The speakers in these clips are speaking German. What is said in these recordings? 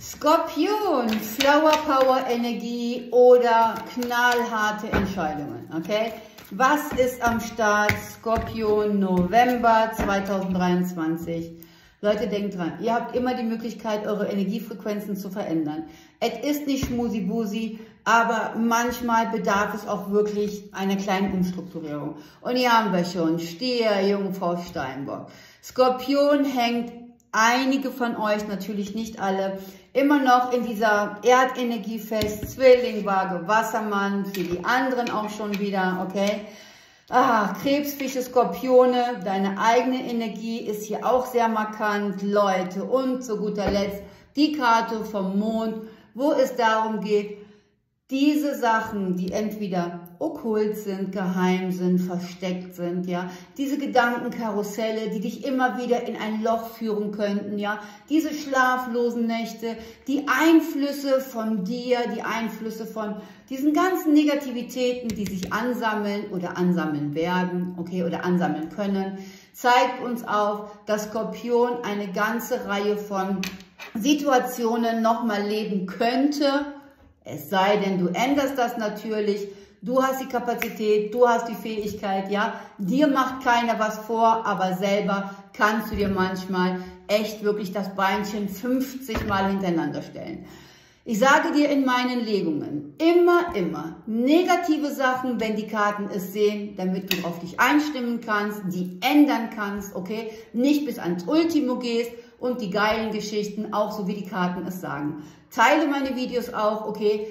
Skorpion, Flower Power Energie oder knallharte Entscheidungen, okay? Was ist am Start? Skorpion, November 2023. Leute, denkt dran, ihr habt immer die Möglichkeit, eure Energiefrequenzen zu verändern. Es ist nicht schmusi-busi, aber manchmal bedarf es auch wirklich einer kleinen Umstrukturierung. Und hier haben wir schon Stier, Jungfrau, Steinbock. Skorpion hängt einige von euch, natürlich nicht alle, immer noch in dieser Erdenergie fest. Zwilling, Waage, Wassermann, für die anderen auch schon wieder, okay? Krebs, Fische, Skorpione, deine eigene Energie ist hier auch sehr markant, Leute. Und zu guter Letzt die Karte vom Mond, wo es darum geht, diese Sachen, die entweder okkult sind, geheim sind, versteckt sind, ja, diese Gedankenkarusselle, die dich immer wieder in ein Loch führen könnten, ja, diese schlaflosen Nächte, die Einflüsse von dir, die Einflüsse von diesen ganzen Negativitäten, die sich ansammeln oder ansammeln werden, okay, oder ansammeln können, zeigt uns auf, dass Skorpion eine ganze Reihe von Situationen nochmal leben könnte. Es sei denn, du änderst das natürlich, du hast die Kapazität, du hast die Fähigkeit, ja, dir macht keiner was vor, aber selber kannst du dir manchmal echt wirklich das Beinchen 50 Mal hintereinander stellen. Ich sage dir in meinen Legungen immer negative Sachen, wenn die Karten es sehen, damit du auf dich einstimmen kannst, die ändern kannst, okay, nicht bis ans Ultimo gehst und die geilen Geschichten auch so wie die Karten es sagen. Teile meine Videos auch, okay,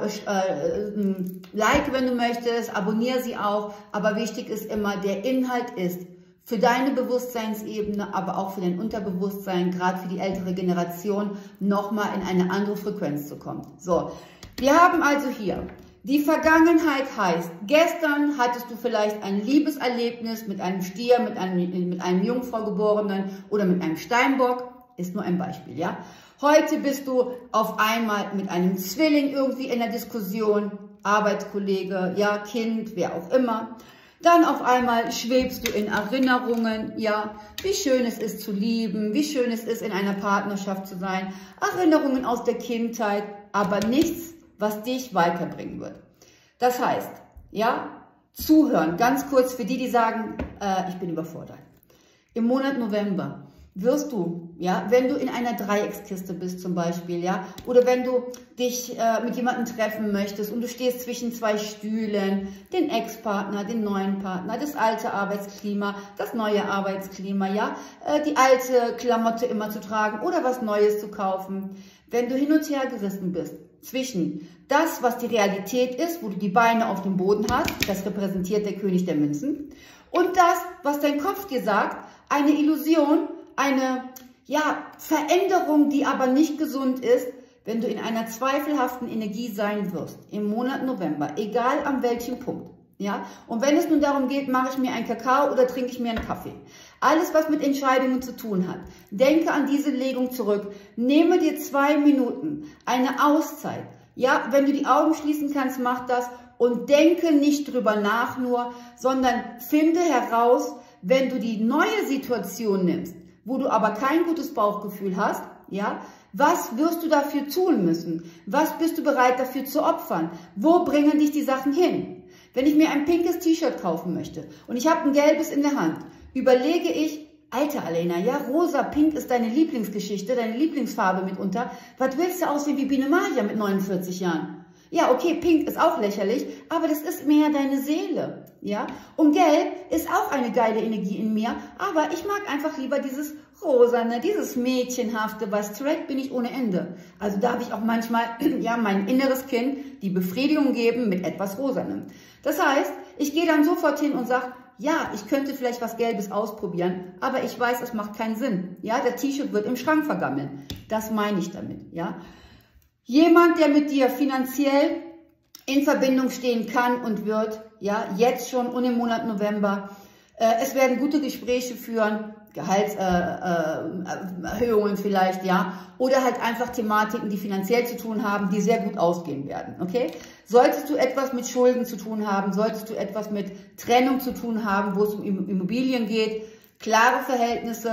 like, wenn du möchtest, abonniere sie auch, aber wichtig ist immer, der Inhalt ist für deine Bewusstseinsebene, aber auch für dein Unterbewusstsein, gerade für die ältere Generation, nochmal in eine andere Frequenz zu kommen. So, wir haben also hier, die Vergangenheit heißt, gestern hattest du vielleicht ein Liebeserlebnis mit einem Stier, mit einem Jungfraugeborenen oder mit einem Steinbock, ist nur ein Beispiel, ja. Heute bist du auf einmal mit einem Zwilling irgendwie in der Diskussion, Arbeitskollege, ja, Kind, wer auch immer. Dann auf einmal schwebst du in Erinnerungen, ja, wie schön es ist zu lieben, wie schön es ist in einer Partnerschaft zu sein. Erinnerungen aus der Kindheit, aber nichts, was dich weiterbringen wird. Das heißt, ja, zuhören, ganz kurz für die, die sagen, ich bin überfordert. Im Monat November wirst du, ja, wenn du in einer Dreieckskiste bist zum Beispiel, ja, oder wenn du dich mit jemandem treffen möchtest und du stehst zwischen zwei Stühlen, den Ex-Partner, den neuen Partner, das alte Arbeitsklima, das neue Arbeitsklima, ja, die alte Klamotte immer zu tragen oder was Neues zu kaufen, wenn du hin und her gerissen bist zwischen das, was die Realität ist, wo du die Beine auf dem Boden hast, das repräsentiert der König der Münzen, und das, was dein Kopf dir sagt, eine Illusion, eine, ja, Veränderung, die aber nicht gesund ist, wenn du in einer zweifelhaften Energie sein wirst, im Monat November, egal an welchem Punkt, ja. Und wenn es nun darum geht, mache ich mir einen Kakao oder trinke ich mir einen Kaffee. Alles, was mit Entscheidungen zu tun hat. Denke an diese Legung zurück. Nehme dir 2 Minuten, eine Auszeit. Ja, wenn du die Augen schließen kannst, mach das und denke nicht drüber nach nur, sondern finde heraus, wenn du die neue Situation nimmst, wo du aber kein gutes Bauchgefühl hast, ja, was wirst du dafür tun müssen? Was bist du bereit dafür zu opfern? Wo bringen dich die Sachen hin? Wenn ich mir ein pinkes T-Shirt kaufen möchte und ich habe ein gelbes in der Hand, überlege ich, Alter Alena, ja, rosa, pink ist deine Lieblingsgeschichte, deine Lieblingsfarbe mitunter. Was willst du aussehen wie Biene Maya mit 49 Jahren? Ja, okay, pink ist auch lächerlich, aber das ist mehr deine Seele, ja. Und gelb ist auch eine geile Energie in mir, aber ich mag einfach lieber dieses Rosane, dieses Mädchenhafte, weil straight bin ich ohne Ende. Also darf ich auch manchmal, ja, mein inneres Kind die Befriedigung geben mit etwas Rosanem. Das heißt, ich gehe dann sofort hin und sage, ja, ich könnte vielleicht was Gelbes ausprobieren, aber ich weiß, es macht keinen Sinn. Ja, der T-Shirt wird im Schrank vergammeln. Das meine ich damit, ja. Jemand, der mit dir finanziell in Verbindung stehen kann und wird, ja, jetzt schon und im Monat November. Es werden gute Gespräche führen, Gehaltserhöhungen vielleicht, ja, oder halt einfach Thematiken, die finanziell zu tun haben, die sehr gut ausgehen werden, okay? Solltest du etwas mit Schulden zu tun haben, solltest du etwas mit Trennung zu tun haben, wo es um Immobilien geht, klare Verhältnisse,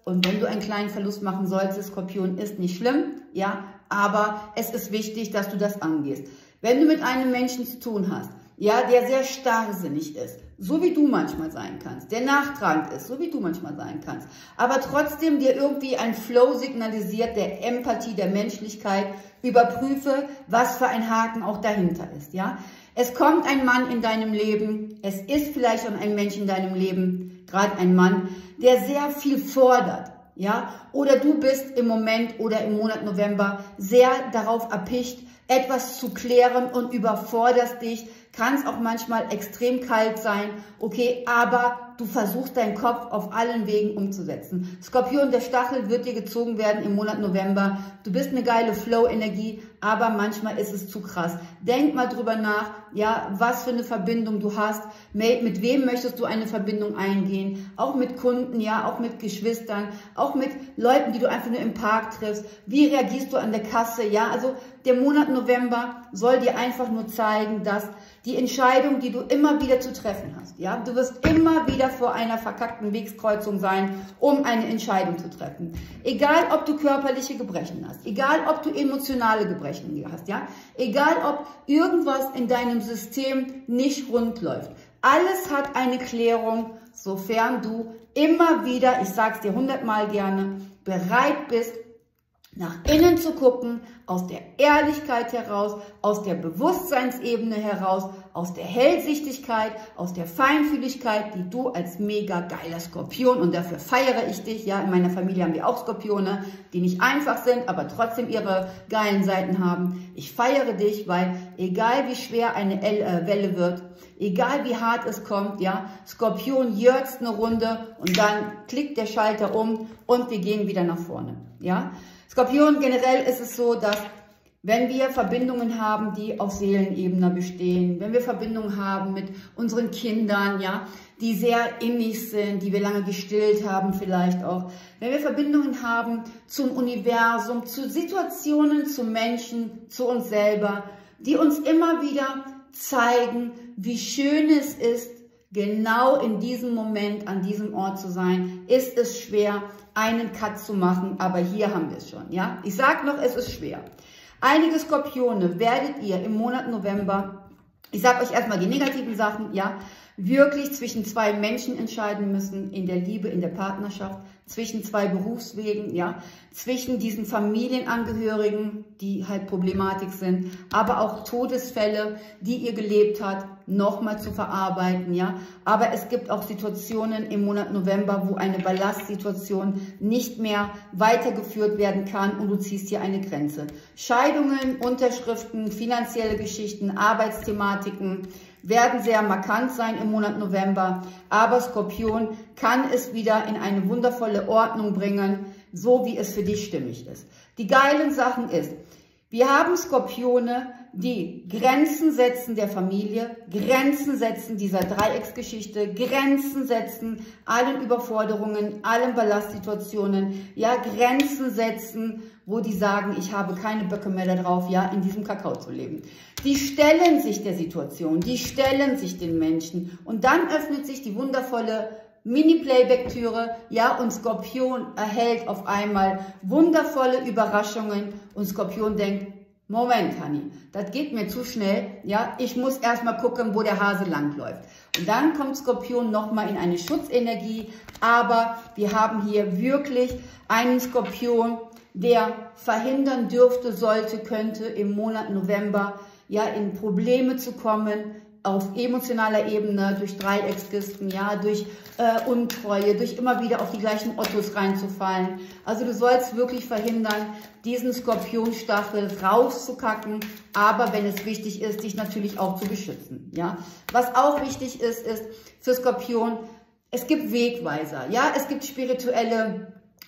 Und wenn du einen kleinen Verlust machen solltest, Skorpion, ist nicht schlimm, ja, aber es ist wichtig, dass du das angehst. Wenn du mit einem Menschen zu tun hast, ja, der sehr starrsinnig ist, so wie du manchmal sein kannst, der nachtragend ist, so wie du manchmal sein kannst, aber trotzdem dir irgendwie ein Flow signalisiert, der Empathie, der Menschlichkeit, überprüfe, was für ein Haken auch dahinter ist, ja. Es kommt ein Mann in deinem Leben, es ist vielleicht schon ein Mensch in deinem Leben, gerade ein Mann, der sehr viel fordert, ja, oder du bist im Moment oder im Monat November sehr darauf erpicht, etwas zu klären und überforderst dich, kann es auch manchmal extrem kalt sein, okay, aber du versuchst deinen Kopf auf allen Wegen umzusetzen. Skorpion, der Stachel wird dir gezogen werden im Monat November. Du bist eine geile Flow-Energie, aber manchmal ist es zu krass. Denk mal drüber nach, ja, was für eine Verbindung du hast, mit wem möchtest du eine Verbindung eingehen, auch mit Kunden, ja, auch mit Geschwistern, auch mit Leuten, die du einfach nur im Park triffst. Wie reagierst du an der Kasse, ja, also der Monat November soll dir einfach nur zeigen, dass die Entscheidung, die du immer wieder zu treffen hast, ja, du wirst immer wieder vor einer verkackten Wegskreuzung sein, um eine Entscheidung zu treffen. Egal, ob du körperliche Gebrechen hast, egal, ob du emotionale Gebrechen hast, ja, egal, ob irgendwas in deinem System nicht rund läuft. Alles hat eine Klärung, sofern du immer wieder, ich sag's dir 100-mal gerne, bereit bist, nach innen zu gucken, aus der Ehrlichkeit heraus, aus der Bewusstseinsebene heraus, aus der Hellsichtigkeit, aus der Feinfühligkeit, die du als mega geiler Skorpion, und dafür feiere ich dich, ja, in meiner Familie haben wir auch Skorpione, die nicht einfach sind, aber trotzdem ihre geilen Seiten haben. Ich feiere dich, weil egal wie schwer eine Welle wird, egal wie hart es kommt, ja, Skorpion jürzt eine Runde und dann klickt der Schalter um und wir gehen wieder nach vorne, ja. Skorpion, generell ist es so, dass wenn wir Verbindungen haben, die auf Seelenebene bestehen, wenn wir Verbindungen haben mit unseren Kindern, ja, die sehr innig sind, die wir lange gestillt haben vielleicht auch, wenn wir Verbindungen haben zum Universum, zu Situationen, zu Menschen, zu uns selber, die uns immer wieder zeigen, wie schön es ist, genau in diesem Moment an diesem Ort zu sein, ist es schwer, einen Cut zu machen, aber hier haben wir es schon, ja. Ich sage noch, es ist schwer. Einige Skorpione werdet ihr im Monat November, ich sage euch erstmal die negativen Sachen, ja, wirklich zwischen zwei Menschen entscheiden müssen, in der Liebe, in der Partnerschaft, zwischen zwei Berufswegen, ja, zwischen diesen Familienangehörigen, die halt Problematik sind, aber auch Todesfälle, die ihr gelebt habt, nochmal zu verarbeiten, ja. Aber es gibt auch Situationen im Monat November, wo eine Ballastsituation nicht mehr weitergeführt werden kann und du ziehst hier eine Grenze. Scheidungen, Unterschriften, finanzielle Geschichten, Arbeitsthematiken werden sehr markant sein im Monat November, aber Skorpion kann es wieder in eine wundervolle Ordnung bringen, so wie es für dich stimmig ist. Die geilen Sachen ist, wir haben Skorpione, die Grenzen setzen der Familie, Grenzen setzen dieser Dreiecksgeschichte, Grenzen setzen allen Überforderungen, allen Ballastsituationen, ja, Grenzen setzen, wo die sagen, ich habe keine Böcke mehr darauf, ja, in diesem Kakao zu leben. Die stellen sich der Situation, die stellen sich den Menschen und dann öffnet sich die wundervolle Mini-Playback-Türe, ja, und Skorpion erhält auf einmal wundervolle Überraschungen und Skorpion denkt, Moment, Hanni, das geht mir zu schnell, ja, ich muss erstmal gucken, wo der Hase langläuft. Und dann kommt Skorpion nochmal in eine Schutzenergie, aber wir haben hier wirklich einen Skorpion, der verhindern dürfte, sollte, könnte im Monat November, ja, in Probleme zu kommen, auf emotionaler Ebene, durch Dreieckskisten, ja, durch Untreue, durch immer wieder auf die gleichen Ottos reinzufallen. Also du sollst wirklich verhindern, diesen Skorpionstachel rauszukacken, aber wenn es wichtig ist, dich natürlich auch zu beschützen, ja. Was auch wichtig ist für Skorpion, es gibt Wegweiser, ja, es gibt spirituelle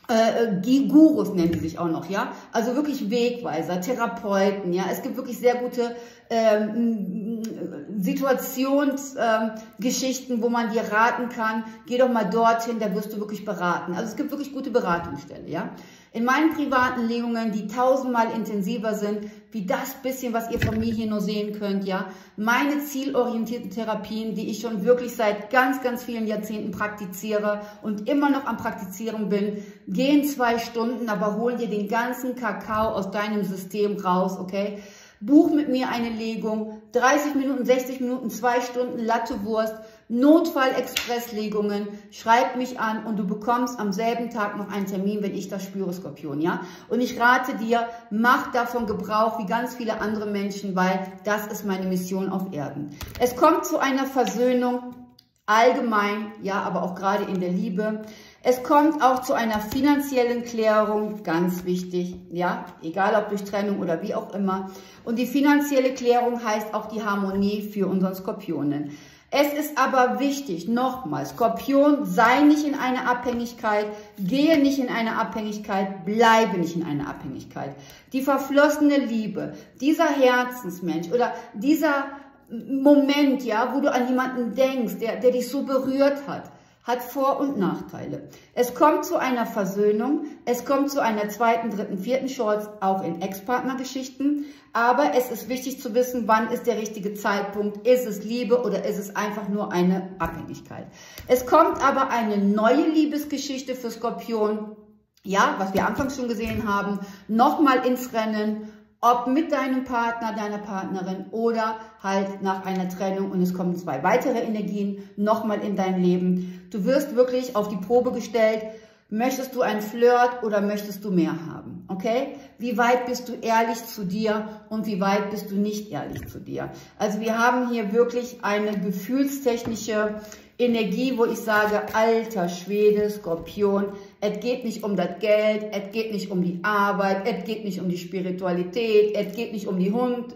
Gurus nennen die sich auch noch, ja, also wirklich Wegweiser, Therapeuten, ja, es gibt wirklich sehr gute Situationsgeschichten, wo man dir raten kann, geh doch mal dorthin, da wirst du wirklich beraten. Also es gibt wirklich gute Beratungsstellen, ja. In meinen privaten Legungen, die 1000-mal intensiver sind, wie das bisschen, was ihr von mir hier nur sehen könnt, ja. Meine zielorientierten Therapien, die ich schon wirklich seit ganz, ganz vielen Jahrzehnten praktiziere und immer noch am Praktizieren bin, gehen 2 Stunden, aber holen dir den ganzen Kakao aus deinem System raus, okay? Buch mit mir eine Legung, 30 Minuten, 60 Minuten, 2 Stunden Lattewurst, Notfall-Express-Legungen, schreib mich an und du bekommst am selben Tag noch einen Termin, wenn ich das spüre, Skorpion, ja? Und ich rate dir, mach davon Gebrauch wie ganz viele andere Menschen, weil das ist meine Mission auf Erden. Es kommt zu einer Versöhnung, allgemein, ja, aber auch gerade in der Liebe. Es kommt auch zu einer finanziellen Klärung, ganz wichtig, ja, egal ob durch Trennung oder wie auch immer. Und die finanzielle Klärung heißt auch die Harmonie für unseren Skorpionen. Es ist aber wichtig, nochmal, Skorpion, sei nicht in einer Abhängigkeit, gehe nicht in eine Abhängigkeit, bleibe nicht in einer Abhängigkeit. Die verflossene Liebe, dieser Herzensmensch oder dieser Moment, ja, wo du an jemanden denkst, der dich so berührt hat Vor- und Nachteile. Es kommt zu einer Versöhnung, es kommt zu einer 2., 3., 4. Chance, auch in Ex-Partner-Geschichten. Aber es ist wichtig zu wissen, wann ist der richtige Zeitpunkt. Ist es Liebe oder ist es einfach nur eine Abhängigkeit? Es kommt aber eine neue Liebesgeschichte für Skorpion, ja, was wir anfangs schon gesehen haben, nochmal ins Rennen. Ob mit deinem Partner, deiner Partnerin oder halt nach einer Trennung und es kommen 2 weitere Energien nochmal in dein Leben. Du wirst wirklich auf die Probe gestellt. Möchtest du ein Flirt oder möchtest du mehr haben? Okay? Wie weit bist du ehrlich zu dir und wie weit bist du nicht ehrlich zu dir? Also wir haben hier wirklich eine gefühlstechnische Energie, wo ich sage, alter Schwede, Skorpion, es geht nicht um das Geld, es geht nicht um die Arbeit, es geht nicht um die Spiritualität, es geht nicht um die Hund,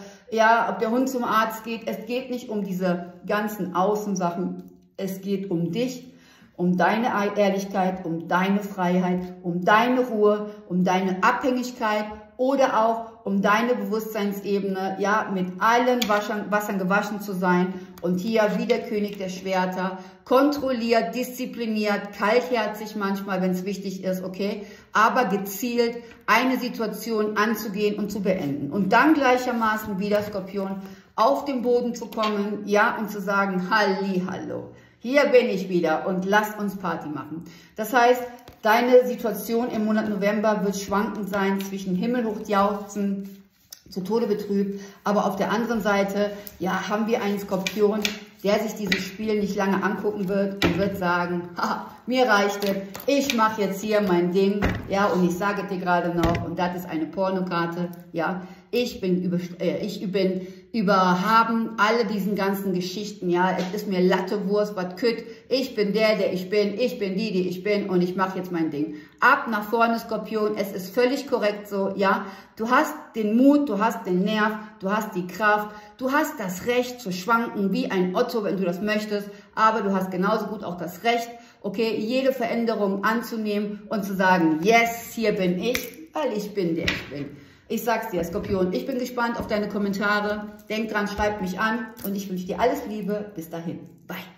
ja, ob der Hund zum Arzt geht, es geht nicht um diese ganzen Außensachen, es geht um dich, um deine Ehrlichkeit, um deine Freiheit, um deine Ruhe, um deine Abhängigkeit oder auch um deine Bewusstseinsebene, ja, mit allen Wassern gewaschen zu sein und hier wie der König der Schwerter, kontrolliert, diszipliniert, kaltherzig manchmal, wenn es wichtig ist, okay, aber gezielt eine Situation anzugehen und zu beenden. Und dann gleichermaßen wieder, Skorpion, auf den Boden zu kommen, ja, und zu sagen, Hallihallo, hier bin ich wieder und lasst uns Party machen. Das heißt, deine Situation im Monat November wird schwankend sein zwischen himmelhoch jauchzen, zu Tode betrübt, aber auf der anderen Seite, ja, haben wir einen Skorpion, der sich dieses Spiel nicht lange angucken wird und wird sagen, haha, mir reicht es, ich mache jetzt hier mein Ding, ja, und ich sage dir gerade noch, und das ist eine Pornokarte, ja, ich bin überhaben alle diesen ganzen Geschichten, ja, es ist mir Lattewurst, was kütt, ich bin der ich bin die ich bin und ich mache jetzt mein Ding. Ab nach vorne, Skorpion, es ist völlig korrekt so, ja, du hast den Mut, du hast den Nerv, du hast die Kraft, du hast das Recht zu schwanken wie ein Otto, wenn du das möchtest, aber du hast genauso gut auch das Recht, okay, jede Veränderung anzunehmen und zu sagen, yes, hier bin ich, weil ich bin der ich bin. Ich sag's dir, Skorpion, ich bin gespannt auf deine Kommentare. Denk dran, schreib mich an und ich wünsche dir alles Liebe. Bis dahin. Bye.